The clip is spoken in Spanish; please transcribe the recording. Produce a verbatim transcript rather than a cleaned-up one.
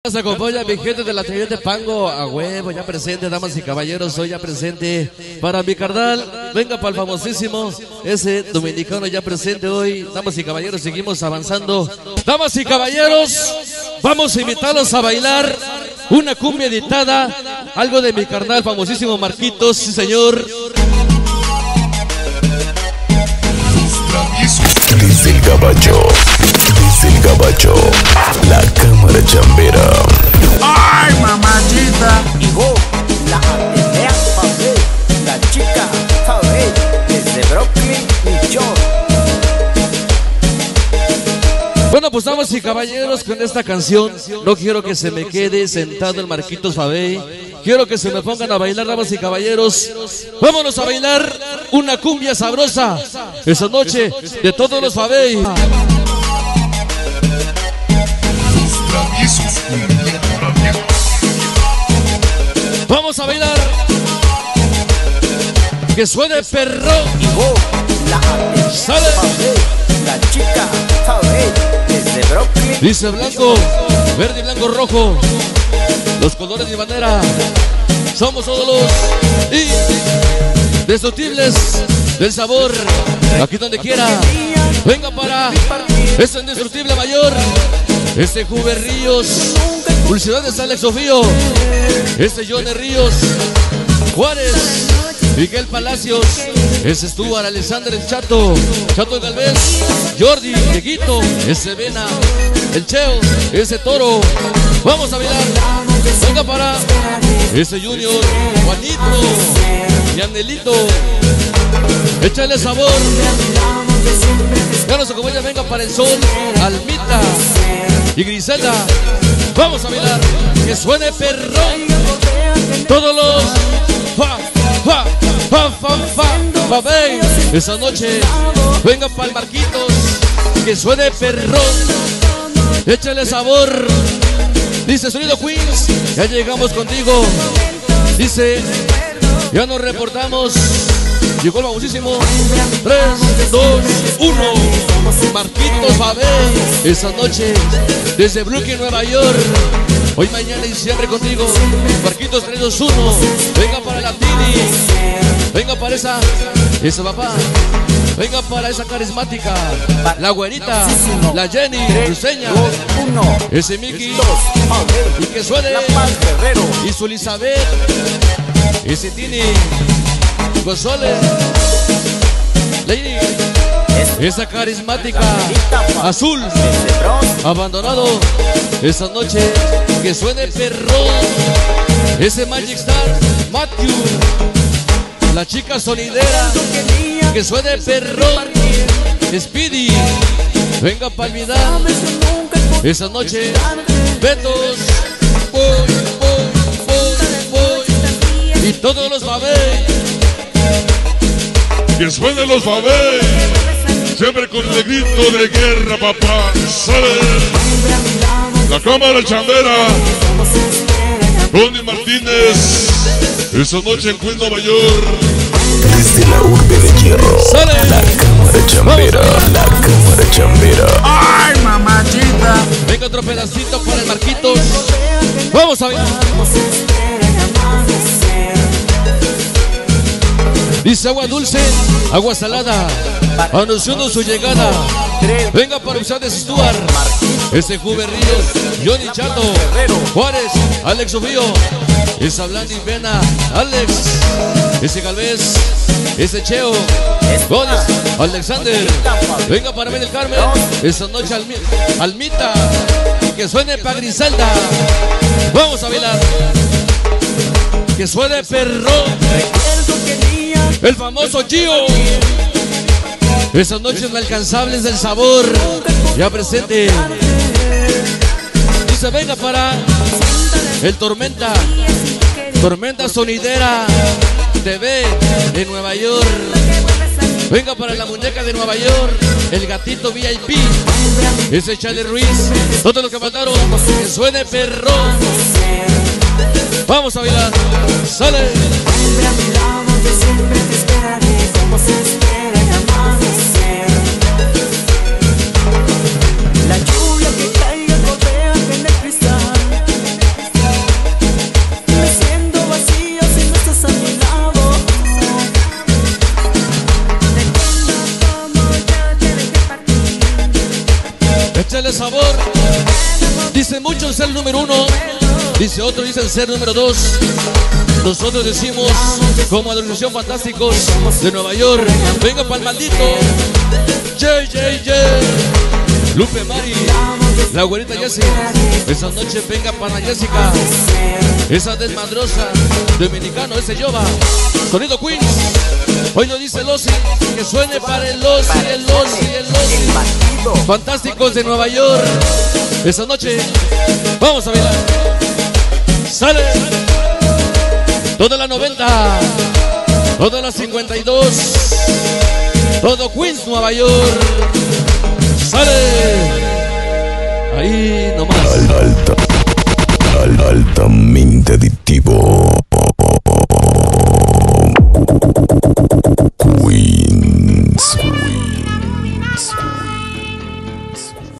Nos acompaña mi gente de la Trinidad de Pango, a huevo, ya presente, damas y caballeros, hoy ya presente para mi carnal, venga para el famosísimo, ese dominicano ya presente hoy, damas y caballeros, seguimos avanzando, damas y caballeros, vamos a invitarlos a bailar una cumbia editada, algo de mi carnal famosísimo Marquitos, sí señor. Desde el gabacho, desde el gabacho, la cámara chambera. ¡Ay, mamachita! Hijo, la Atenea Fabé, la chica Fabé, desde Brooklyn, New York. Bueno, pues damas y caballeros, con esta canción no quiero que se me quede sentado el Marquitos Fabé. Quiero que se me pongan a bailar, damas y caballeros. Vámonos a bailar una cumbia sabrosa esa noche de todos los Fabé. Vamos a bailar. Que suene perro. Hijo, la Atenea Sale. Fabé, la chica Fabé, desde Brooklyn. Dice blanco, verde, blanco, rojo. Los colores de bandera. Somos todos los indestructibles del sabor. Aquí donde quiera. Venga para este indestructible mayor. Este Juve Ríos. Publicidades Alex Sofío. Este Johnny Ríos. Juárez. Miguel Palacios. Ese Stuart Alexander el Chato. Chato Galvez. Jordi, Dieguito. Ese Vena. El Cheo. Ese Toro. Vamos a bailar. Venga para ese Junior, Juanito y Anelito. Échale sabor. Ya nos acompaña, venga para el sol, Almita y Griselda. Vamos a bailar. Que suene perrón. Todos los fa, fa, fa, fa, fa, fa, ven. Esa noche, venga para el Marquitos. Que suene perrón. Échale sabor. Dice Sonido Queens, ya llegamos contigo. Dice, ya nos reportamos. Llegó el famosísimo tres, dos, uno. Marquitos Fabé, esa noche desde Brooklyn, Nueva York. Hoy, mañana y siempre contigo. Marquitos tres, dos, uno. Venga para la Tini. Venga para esa, esa papá. Venga para esa carismática, la güerita, la Jenny, Luceña, ese Mickey, y que suene, y su Elizabeth, ese Tini, González, Lady, esa carismática, azul, abandonado, esa noche, que suene perrón, ese Magic Star, Matthew, la chica sonidera, que suene perrón, Speedy, venga palmidad, esa noche, Betos, voy, voy, voy, voy, y todos los Fabé. Que suenen los Fabé, siempre con el grito de guerra, papá. Sale la cámara chambera, Ronnie Martínez, esa noche en Queens, Nueva York. Desde la urbe de hierro, ¡Sale! la cámara chambera, la cámara chambera. ¡Ay, mamachita! Venga otro pedacito para el Marquitos. Vamos a ver. Dice agua dulce, agua salada, anunciando su llegada. Venga para ustedes Stuart, ese Juve Ríos, Johnny Chato, Juárez, Alex Sofío, esa Blandi Vena, Alex, ese Galvez, ese Cheo, Gómez, Alexander. Venga para ver el Carmen, esa noche Almi Almita, y que suene para Griselda. Vamos a bailar. Que suene perrón. El famoso Gio. Esas noches inalcanzables del sabor. Ya presente. Dice venga para el Tormenta. Tormenta sonidera. T V de Nueva York. Venga para la muñeca de Nueva York. El gatito V I P. Ese Charlie Ruiz. Todos los que mandaron. Que suene perrón. Vamos a bailar. Sale. La lluvia que caiga gotea en el cristal. Dicen muchos ser número uno, dice otro, dicen ser número dos. Nosotros decimos, como Adolescencia Fantásticos de Nueva York, venga pa'l maldito. Yeah, yeah, yeah. Lupe Mari, la güerita Jessie, esa noche venga para Jessica, esa desmadrosa, dominicano, ese Yoba, sonido Queens. Hoy lo dice el Ozzy, que suene para el Ozzy, el Ozzy, el Ozzy. Fantásticos de Nueva York, esa noche vamos a bailar. Sale toda la noventa, toda la cincuenta y dos, todo Queens, Nueva York. Sale ahí nomás. Alta.